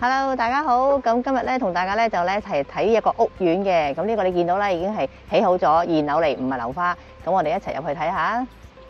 Hello， 大家好。咁今日咧同大家咧就咧一齊睇一個屋苑嘅。咁呢個你見到啦，已經係起好咗，現樓嚟，唔係樓花。咁我哋一齊入去睇下。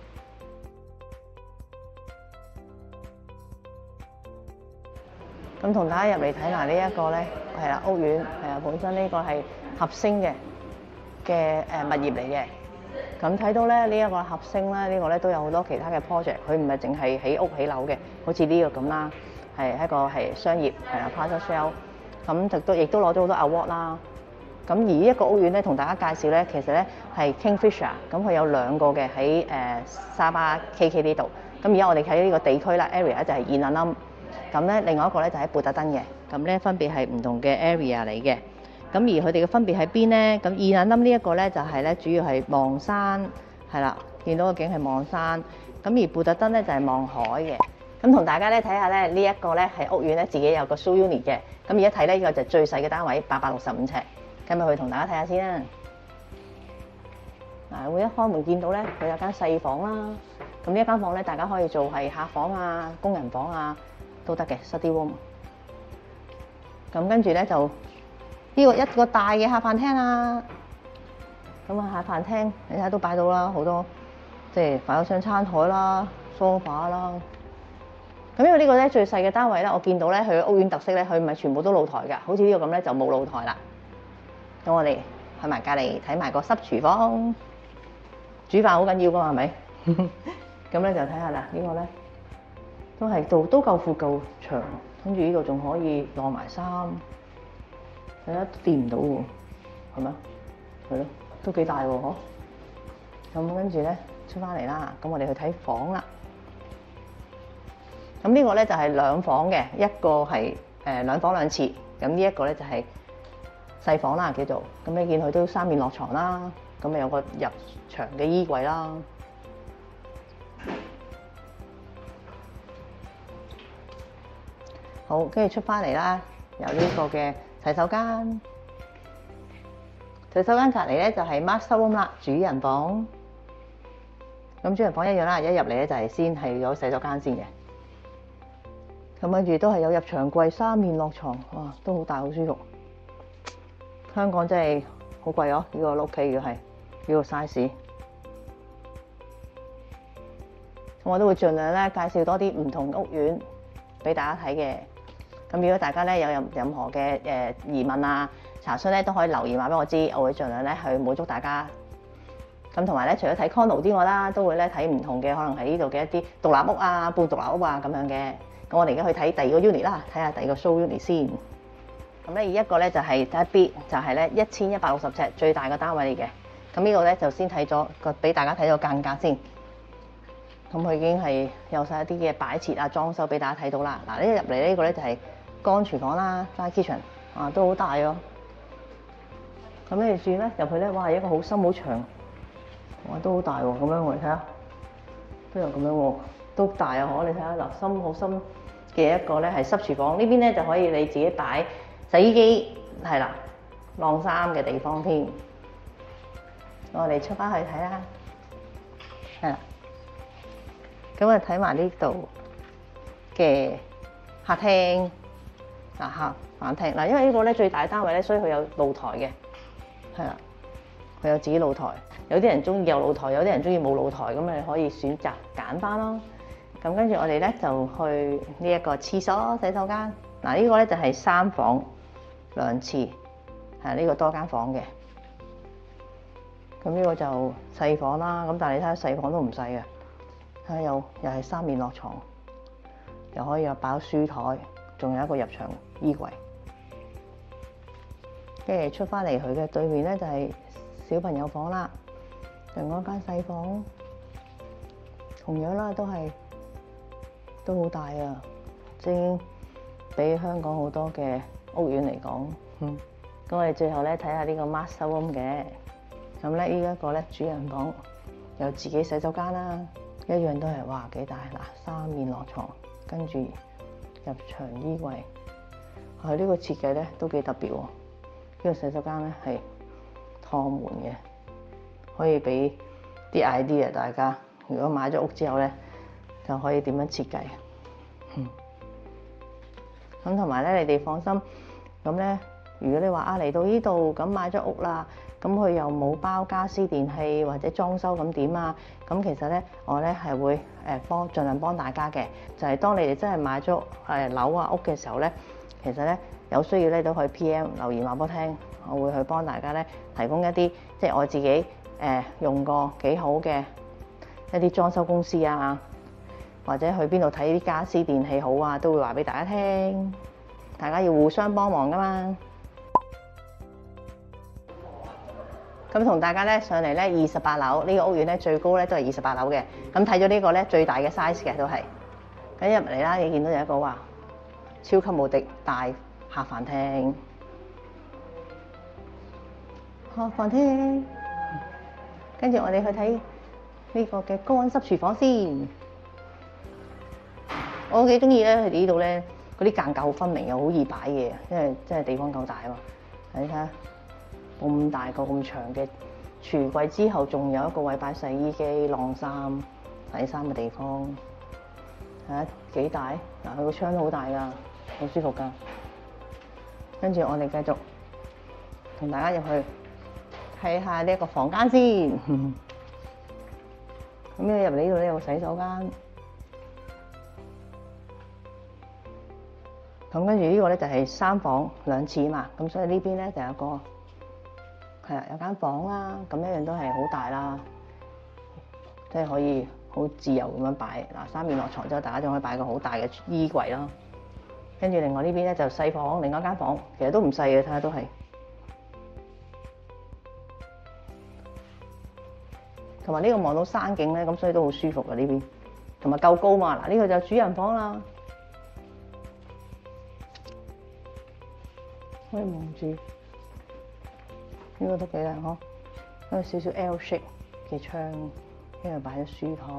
咁同大家入嚟睇埋呢一個咧，係啦，屋苑係啊，本身呢個係合星嘅物業嚟嘅。咁睇到咧呢一個合星咧，呢個咧都有好多其他嘅 project， 佢唔係淨係起屋起樓嘅，好似呢個咁啦。係一個係商業係啦 Plaza Shell， 咁亦都攞咗好多 award 啦。咁而呢一個屋苑咧，同大家介紹咧，其實咧係 Kingfisher， 咁佢有兩個嘅喺沙巴 KK 呢度。咁而家我哋睇呢個地區啦 area 就係燕蘭冧，咁咧另外一個咧就喺貝特登嘅，咁咧分別係唔同嘅 area 嚟嘅。咁而佢哋嘅分別喺邊咧？咁燕蘭冧呢一個咧就係咧主要係望山，係啦，見到個景係望山。咁而貝特登咧就係望海嘅。咁同大家咧睇下咧，呢一個咧係屋苑咧自己有個 show unit 嘅。咁而家睇咧呢個就最細嘅單位865尺。咁咪去同大家睇下先啦。嗱，會一開門見到咧，佢有間細房啦。咁呢一間房咧，大家可以做係客房啊、工人房啊都得嘅 study room。咁跟住咧就呢個一個大嘅客飯廳啦。咁啊客飯廳你睇都擺到啦，好多即係擺咗張餐台啦、sofa 啦。咁因為呢個咧最細嘅單位咧，我見到咧佢屋苑特色咧，佢唔係全部都露台㗎，好似呢個咁咧就冇露台啦。咁我哋去埋隔離睇埋個濕廚房，煮飯好緊要㗎嘛，係咪？咁咧就睇下啦，呢個咧都夠闊夠長，跟住呢度仲可以晾埋衫，睇下掂唔到喎，係咪？係咯，都幾大喎，嗬。咁跟住咧出翻嚟啦，咁我哋去睇房啦。咁呢個咧就係兩房嘅，一個係兩房兩廁，咁呢一個咧就係細房啦叫做。咁你見佢都三面落床啦，咁咪有個入牆嘅衣櫃啦。好，跟住出翻嚟啦，有呢個嘅洗手間。洗手間隔離咧就係 master room 啦，主人房。咁主人房一樣啦，一入嚟咧就係先係有洗手間先嘅。咁跟住都係有入牆櫃，三面落床，哇，都好大好舒服。香港真係好貴哦，呢個屋企如果係呢個 size， 我都會盡量咧介紹多啲唔同屋苑俾大家睇嘅。咁如果大家咧有任何嘅疑問啊、查詢咧，都可以留言話俾我知，我會盡量咧去滿足大家。咁同埋咧，除咗睇 condo 之外啦，都會咧睇唔同嘅可能喺呢度嘅一啲獨立屋啊、半獨立屋啊咁樣嘅。咁我哋而家去睇第二個 unit 啦，睇下第二個 show unit 先。咁咧，一個咧就係第一 B，就係咧1160尺最大嘅單位嚟嘅。咁呢度咧就先睇咗個俾大家睇咗間隔先。咁佢已經係有晒一啲嘅擺設啊、裝修俾大家睇到啦。嗱，呢入嚟呢個咧就係乾廚房啦 ，dry kitchen 啊，都好大哦。咁跟住咧入去咧，哇，一個好深好長，哇，都好大喎。咁樣我哋睇下，都有咁樣喎，都大啊！你睇下嗱，深好深嘅一個咧係濕廚房，呢邊咧就可以你自己擺洗衣機，係啦，晾衫嘅地方添。我哋出翻去睇啦，係啦。咁我哋睇埋呢度嘅客廳，客飯廳嗱，因為呢個咧最大單位咧，所以佢有露台嘅，係啦，佢有自己露台。有啲人中意有露台，有啲人中意冇露台，咁你可以選擇揀翻咯。咁跟住我哋咧就去呢一個廁所洗手間。嗱，呢個咧就係3房2廁，係呢個多間房嘅。咁呢個就細房啦。咁但係你睇下細房都唔細嘅，睇下又係三面落床，又可以有擺書台，仲有一個入牆衣櫃。跟住出翻嚟佢嘅對面咧就係小朋友房啦。另外一間細房，同樣啦，都好大啊！即係比香港好多嘅屋苑嚟講，咁我哋最後咧睇下呢個 master room 嘅。咁咧呢一個咧主人房有自己洗手間啦，一樣都係哇幾大嗱，三面落床，跟住入牆衣櫃。佢呢個設計咧都幾特別喎。呢個洗手間咧係趟門嘅。可以俾啲 idea 大家，如果買咗屋之後咧，就可以點樣設計。咁咁同埋咧，你哋放心。咁咧，如果你話嚟到呢度咁買咗屋啦，咁佢又冇包家私電器或者裝修咁點啊？咁其實咧，我咧係會盡量幫大家嘅，就係當你哋真係買咗樓啊屋嘅時候咧，其實咧有需要咧都可以 PM 留言話俾我聽，我會去幫大家咧提供一啲即係我自己用過幾好嘅一啲裝修公司啊，或者去邊度睇啲家私電器好啊，都會話俾大家聽。大家要互相幫忙噶嘛。咁同大家咧上嚟咧28樓呢個屋苑咧最高咧都係28樓嘅。咁睇咗呢個咧最大嘅 size 嘅都係。咁入嚟啦，你見到有一個話超級無敵大客飯廳。客飯廳。跟住我哋去睇呢個嘅乾濕廚房先。我幾中意咧，佢哋呢度咧。嗰啲間隔好分明又好易擺嘢，因為真係地方夠大啊嘛。你睇下咁大個咁長嘅櫥櫃之後，仲有一個位擺洗衣機、晾衫、洗衫嘅地方，睇下幾大。嗱，佢個窗都好大㗎，好舒服㗎。跟住我哋繼續同大家入去睇下呢一個房間先。咁你入嚟呢度咧有個洗手間。咁跟住呢個咧就係3房2廁嘛，咁所以呢邊咧就有個有間房啦，咁一樣都係好大啦，即係可以好自由咁樣擺。嗱，3面落床之後，大家仲可以擺個好大嘅衣櫃啦。跟住另外呢邊咧就細房，另外一間房其實都唔細嘅，睇下都係。同埋呢個望到山景咧，咁所以都好舒服嘅呢邊，同埋夠高嘛。嗱，呢個就主人房啦。可以望住呢個都幾靚呵，有少少 L shape 嘅窗，因為擺咗書台，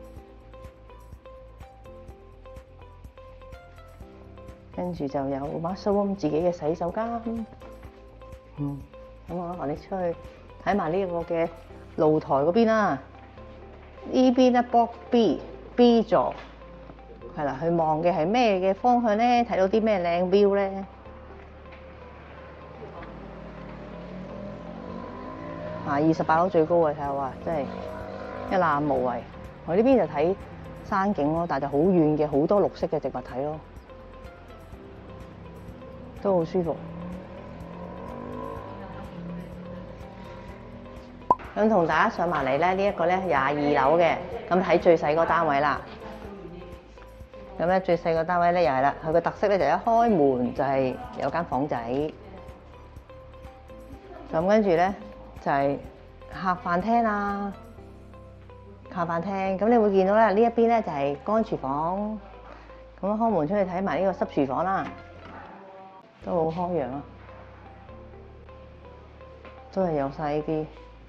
跟住就有 master room 自己嘅洗手間。咁我哋出去睇埋呢個嘅露台嗰邊啦。呢邊咧 block B 座係啦，去望嘅係咩嘅方向咧？睇到啲咩靚 view 咧？28樓最高嘅，睇下哇，真係一覽無遺。我呢邊就睇山景咯，但係就好遠嘅，好多綠色嘅植物睇咯，都好舒服。咁同大家上埋嚟咧，呢一個咧22樓嘅，咁睇最細個單位啦。咁咧最細個單位咧又係啦，佢個特色咧就一開門就係有間房仔。咁跟住咧。就係客飯廳啦，客飯廳咁你會見到咧呢一邊咧就係乾廚房，咁開門出去睇埋呢個濕廚房啦，都好開揚啊，都係有晒呢啲，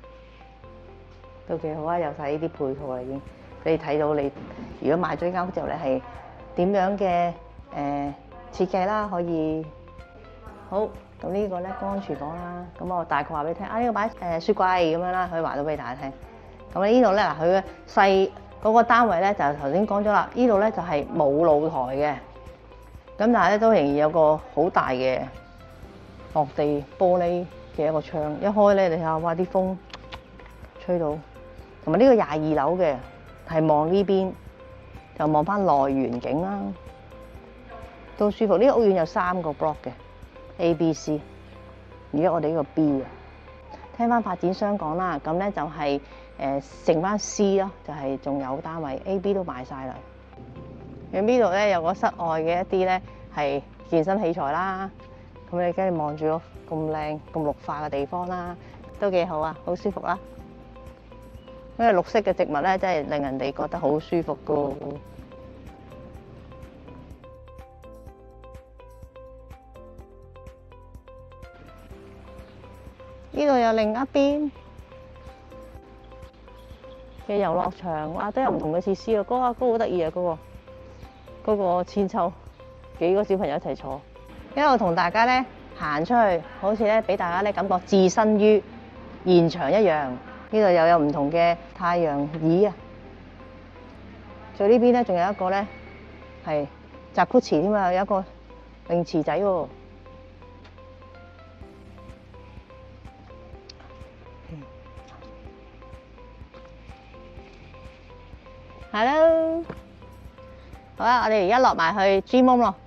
都幾好啊，有晒呢啲配套啦已經，俾你睇到你如果買咗間屋之後咧係點樣嘅設計啦，可以好。咁呢個咧乾廚房啦，咁我大概話俾你聽，呢個擺雪櫃咁樣啦，可以話到俾大家聽。咁呢度咧嗱，佢嘅細嗰個單位咧就頭先講咗啦，呢度咧就係冇露台嘅，咁但係咧都仍然有個好大嘅落地玻璃嘅一個窗，一開咧你睇下，哇啲風吹到，同埋呢個22樓嘅係望呢邊，就望翻內園景啦，都舒服。呢個屋苑有3個 block 嘅。A、B、C， 而家我哋呢個 B 啊，聽翻發展商講啦，咁咧就係剩翻 C 咯，就係仲有單位 A、B 都賣晒啦。咁呢度咧有個室外嘅一啲咧係健身器材啦，咁你跟住望住個咁靚咁綠化嘅地方啦，都幾好啊，好舒服啦。因為綠色嘅植物咧，真係令人哋覺得好舒服噶。呢度有另一邊嘅遊樂場，哇！都有唔同嘅設施啊。嗰個好得意啊，嗰個千秋，幾個小朋友一齊坐。因為我同大家咧行出去，好似咧俾大家咧感覺置身於現場一樣。呢度又有唔同嘅太陽椅啊。最呢邊咧仲有一個咧係Jacuzzi添啊，有一個泳池仔喎。Hello， 好啦，我哋而家落埋去 gym room 咯。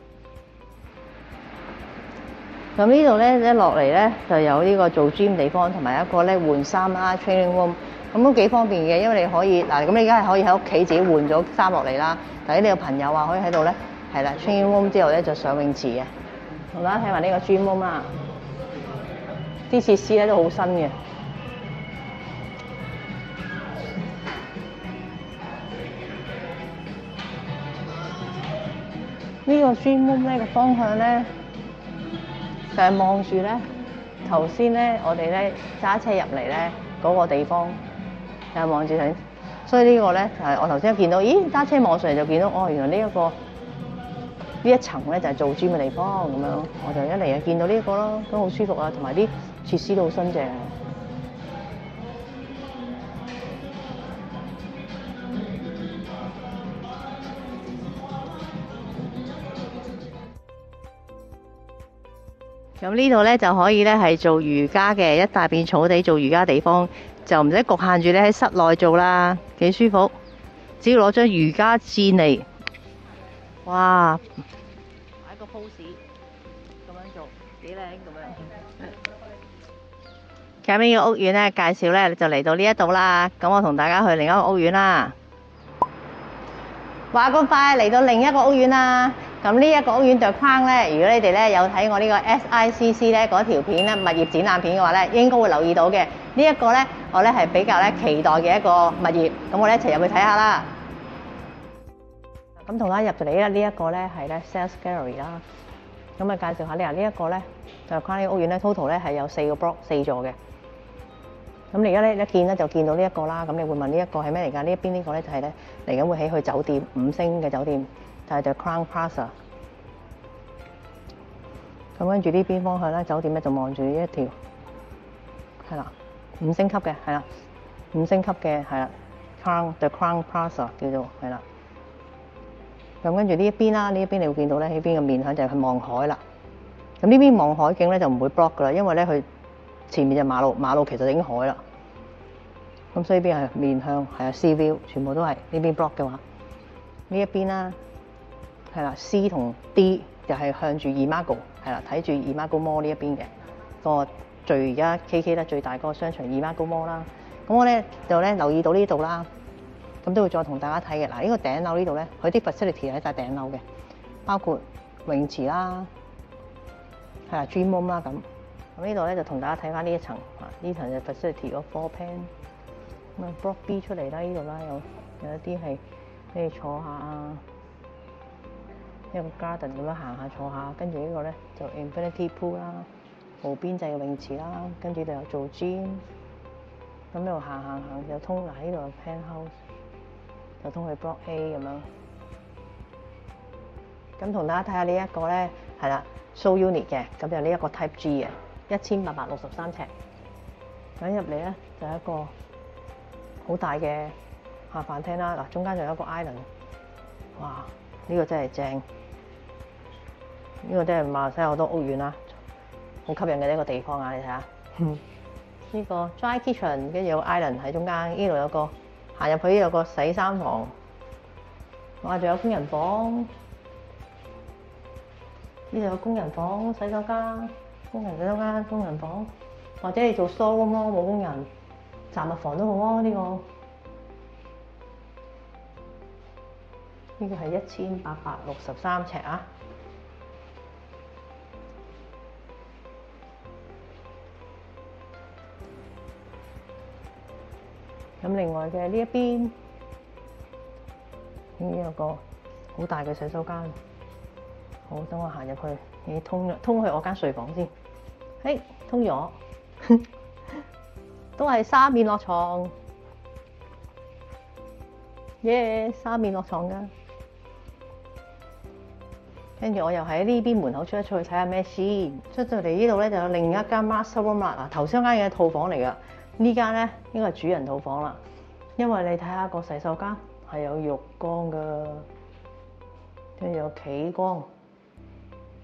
咁呢度咧一落嚟咧就有呢個做 gym 地方，同埋一個咧換衫啦 training room， 咁都幾方便嘅，因為你可以嗱，咁你而家係可以喺屋企自己換咗衫落嚟啦。但係你有朋友啊，可以喺度咧係啦 training room 之後咧就上泳池嘅。同大家睇埋呢個 gym room 啦，啲設施咧都好新嘅。呢個 gym room 咧嘅方向咧就係望住咧頭先咧我哋咧揸車入嚟咧嗰個地方，就係望住佢。所以呢個咧就係我頭先見到，咦揸車望上嚟就見到，哦原來呢一層咧就係做 gym 嘅地方咁樣，我就一嚟就見到呢一個咯，都好舒服啊，同埋啲設施都好新淨。咁呢度咧就可以咧係做瑜伽嘅，一大片草地做瑜伽地方，就唔使局限住你喺室內做啦，幾舒服。只要攞張瑜伽墊嚟，哇，擺個 pose 咁樣做，幾靚咁樣。咁呢個屋苑咧介紹咧就嚟到呢一度啦，咁我同大家去另一個屋苑啦。話咁快嚟到另一個屋苑啦。咁呢一個屋苑對框咧，如果你哋咧有睇我呢個 SICC 咧嗰條片咧物業展覽片嘅話咧，應該會留意到嘅。呢一個咧，我咧係比較咧期待嘅一個物業，咁我哋一齊入去睇下啦。咁同大家入嚟咧，呢一個咧係咧 Sales Gallery 啦。咁啊介紹下呢一個咧對框呢個屋苑咧 total 咧係有4個 block 4座嘅。咁你而家咧一見咧就見到呢一個啦。咁你會問呢一個係咩嚟㗎？呢一邊呢個咧就係咧嚟緊會起去酒店5星嘅酒店。就係 The Crown Plaza。咁跟住呢邊方向咧，酒店咧就望住呢一條，係啦，5星級嘅，係啦，5星級嘅，係啦 ，The Crown Plaza 叫做係啦。咁跟住呢一邊啦，呢一邊你會見到咧，呢邊嘅面向就係望海啦。咁呢邊望海景咧就唔會 block 噶啦，因為咧佢前面就馬路，馬路其實已經海啦。咁所以呢邊係面向係啊 Sea View， 全部都係呢邊 block 嘅話，呢一邊啦。係啦 ，C 同 D 就係向住 Imago， 係啦，睇住 Imago Mall 呢一邊嘅個最而家 KK 得最大嗰個商場 Imago Mall 啦。咁我咧就咧留意到呢度啦，咁都會再同大家睇嘅。嗱，呢個頂樓呢度咧，佢啲 facility 喺晒頂樓嘅，包括泳池啦，係啦 gym room 啦咁。咁呢度咧就同大家睇翻呢一層，呢層就 facility 個 floor plan。咁啊 block B 出嚟啦，呢度啦有一啲係俾你坐下啊。一個 garden 咁樣行下坐下，跟住呢個咧就 infinity pool 啦，無邊際嘅泳池啦，跟住就有做 gym， 咁呢度行就通嗱呢度有 penthouse， 就通去 block A 咁樣。咁同大家睇下呢一個咧係啦 show unit 嘅，咁就呢一個 type G 嘅1863尺。咁入嚟咧就係一個好大嘅下飯廳啦，嗱中間仲有一個 island， 哇！呢個真係正。呢個真係馬來西亞好多屋苑啦，好吸引嘅一個地方啊！你睇下，呢個 dry kitchen， 跟住有個 island 喺中間，呢度有個行入去，呢度有個洗衫房，哇！仲有工人房，呢度有工人房、洗手間、工人洗手間、工人房，或者你做 showroom 咯，冇工人，雜物房都好啊！呢個係1863尺啊！咁另外嘅呢一邊，呢有個好大嘅洗手間。好，等我行入去，你通去我間睡房先。嘿，通咗，都係3面落床。耶，3面落床㗎。跟住我又喺呢邊門口出一出去睇下咩先。出到嚟呢度咧就有另一間 master room 啦。嗱，頭先間嘅套房嚟㗎。呢間咧應該係主人套房啦，因為你睇下個洗手間係有浴缸㗎，跟住有企缸，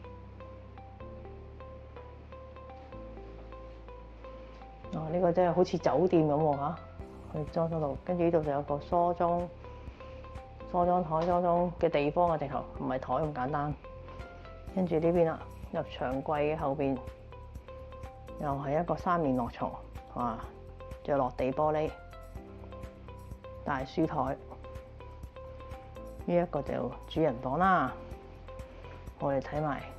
呢個真係好似酒店咁喎嚇，佢裝修到，跟住呢度就有個梳妝台、梳妝嘅地方啊，直頭唔係台咁簡單。跟住呢邊啦，入牆櫃嘅後邊又係一個3面落床，哇！仲有落地玻璃大書台。呢一個就主人房啦，我哋睇埋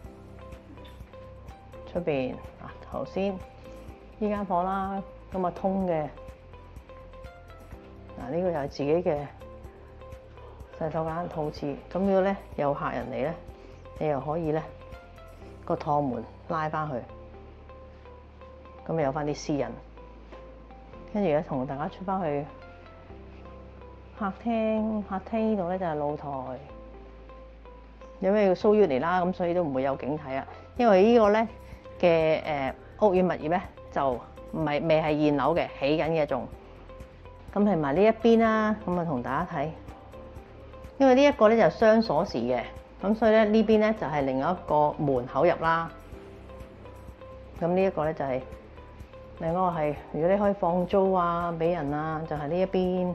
出邊啊，頭先呢間房啦，咁啊通嘅嗱，呢個又係自己嘅洗手間套廁。咁如果咧有客人嚟咧，你又可以咧個趟門拉翻去，咁咪有翻啲私隱。跟住咧同大家出翻去客廳呢度咧就係露台，有咩要騷擾嚟啦，咁所以都唔會有警睇啊。因為呢個咧嘅屋苑物業咧就未係現樓嘅，起緊嘅仲。咁係埋呢一邊啦，咁啊同大家睇，因為呢一個咧就雙鎖匙嘅，咁所以咧呢邊咧就係另外一個門口入啦。咁呢一個咧就係另外一個係，如果你可以放租啊俾人啊，就係呢一邊。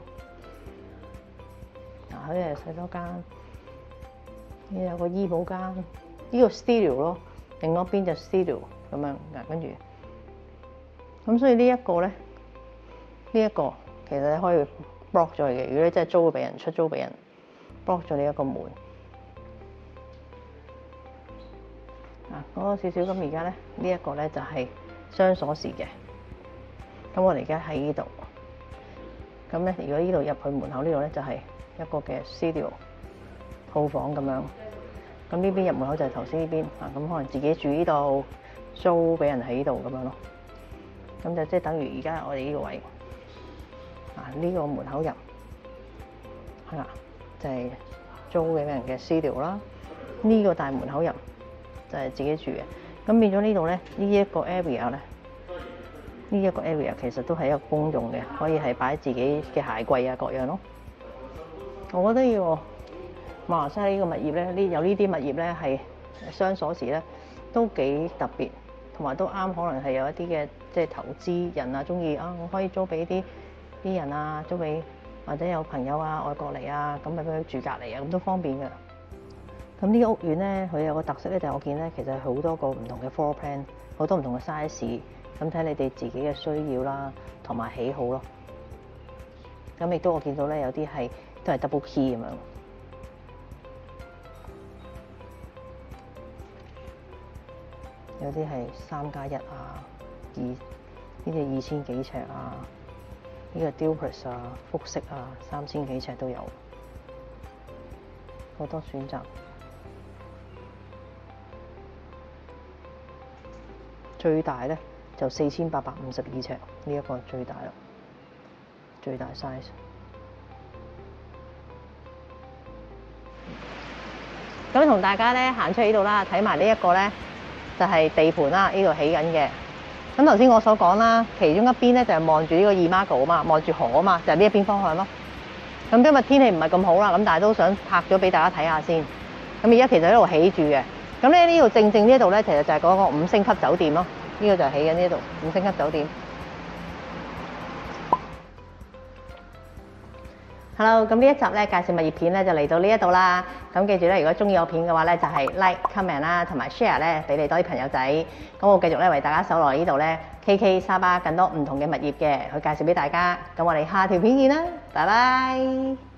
嗱，呢係洗手間，呢有個醫保間，呢個 studio 咯，另外一邊就 studio 咁樣。嗱，跟住咁所以呢一個咧，呢一個其實你可以 block 咗佢嘅。如果你真係租俾人、出租俾人 block 咗呢一個門。講多少少咁，而家咧呢一個咧就係雙鎖匙嘅。咁我哋而家喺呢度，咁咧如果呢度入去門口呢度咧就係一個嘅 studio 套房咁樣。咁呢邊入門口就係頭先呢邊啊，咁可能自己住呢度，租俾人喺呢度咁樣咯。咁就即係等於而家我哋呢個位啊，呢個門口入係啦，就係租俾人嘅 studio 啦。呢個大門口入就係自己住嘅。咁變咗呢度咧，呢一個 area 咧，呢一個 area 其實都係一個公用嘅，可以係擺自己嘅鞋櫃啊各樣咯。我覺得呢個馬來西亞呢個物業咧，有呢啲物業咧係雙鎖匙咧，都幾特別，同埋都啱，可能係有一啲嘅即係投資人啊，中意啊，我可以租俾啲人啊，租俾或者有朋友啊外國嚟啊，咁咪俾佢住隔離啊，咁都方便㗎。咁呢個屋苑咧，佢有個特色咧，就係我見咧，其實好多個唔同嘅 floor plan，好多唔同嘅 size，咁睇你哋自己嘅需要啦，同埋喜好咯。咁亦都我見到咧，有啲係都係 double key 咁樣，有啲係3+1啊，呢啲2000幾尺啊，呢個 duplex 啊，複式啊，3000幾尺都有，好多選擇。最大咧就4852尺，呢一個最大啦，最大 size。咁同大家咧行出去呢度啦，睇埋呢一個咧就係地盤啦，呢度起緊嘅。咁頭先我所講啦，其中一邊咧就係望住呢個Imago啊嘛，望住河啊嘛，就係呢一邊方向咯。咁今日天氣唔係咁好啦，咁但係都想拍咗俾大家睇下先。咁而家其實喺度起住嘅。咁咧呢度正呢度咧，其實就係嗰個5星級酒店咯。呢個就係起緊呢度5星級酒店。Hello， 咁呢一集咧介紹物業片咧就嚟到呢一度啦。咁記住咧，如果中意我片嘅話咧，就係 like、comment 啦，同埋 share 咧，俾你多啲朋友仔。咁我繼續咧為大家搜羅呢度咧 KK 沙巴更多唔同嘅物業嘅去介紹俾大家。咁我哋下條片見啦，拜拜。